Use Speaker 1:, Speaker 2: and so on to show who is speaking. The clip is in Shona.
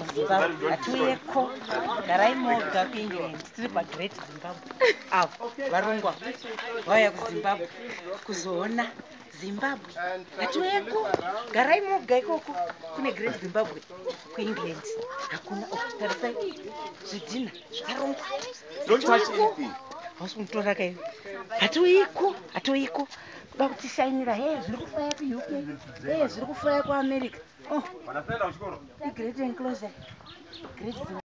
Speaker 1: kuZimbabwe. Hatiuyeko. Garai moga kuEngland. Tiri paGreat Zimbabwe. Avo varongwa vauya kuZimbabwe kuzoona Zimbabwe. Hatiuyeko. Garai moga ikoko kune Great Zimbabwe kuEngland. Hakuna tarisai zvidhina zvakarongwa.
Speaker 2: Don't touch anything.
Speaker 1: Hausimutora kai. Hatiuyeko. Kuda kutishainira zvirikufaya kuUK. Zvirikufaya kuAmerica. Oh. Great enclosure. Great Zimbabwe.